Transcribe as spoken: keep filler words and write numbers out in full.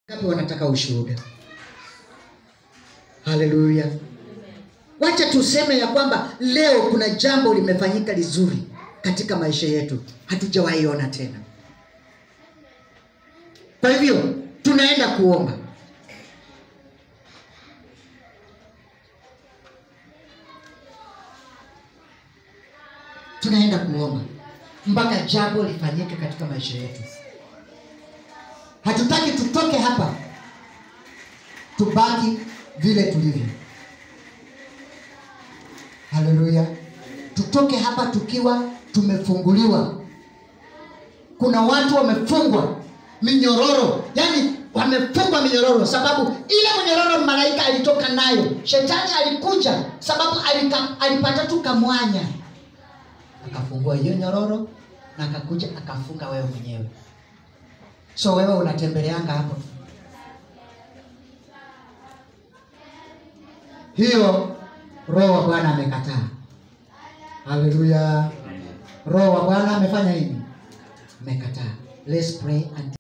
Ngapi wanataka ushuhuda? Haleluya. Wacha tuseme ya kwamba leo kuna jambo limefanyika lizuri katika maisha yetu, hatujawahi ona tena. Kwa hivyo tunaenda kuomba. Tunaenda kuomba mpaka jambo lifanyike katika maisha yetu. Hatutaki tutoke hapa tubaki vile tulivyo. Haleluya. Tutoke hapa tukiwa tumefunguliwa. Kuna watu wamefungwa minyororo, yani wamefungwa minyororo sababu ile minyororo malaika alitoka nayo. Shetani alikuja sababu alika, alipata tu kamwanya, akafungua hiyo nyororo na akakuja akafunga wewe mwenyewe. So wewe unatembeleanga hapo. Hiyo Roho wa Bwana amekataa. Haleluya. Roho wa Bwana amefanya nini? Amekataa. Let's pray and